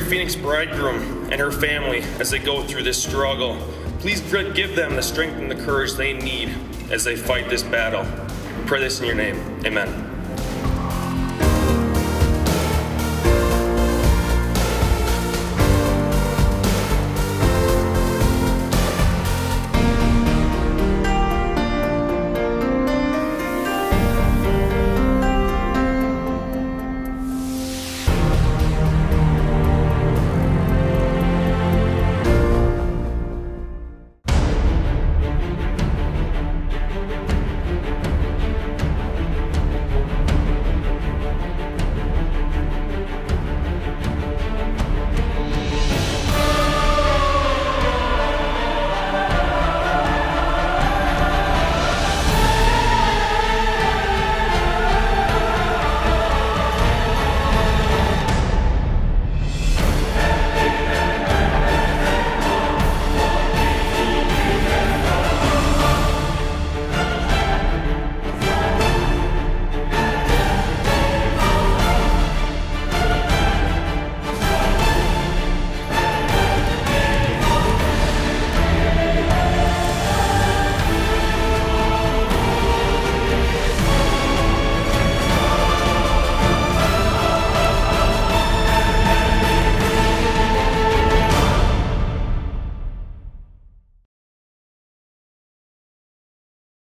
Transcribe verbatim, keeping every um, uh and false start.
Phoenix bridegroom and her family as they go through this struggle. Please give them the strength and the courage they need as they fight this battle. We pray this in your name. Amen.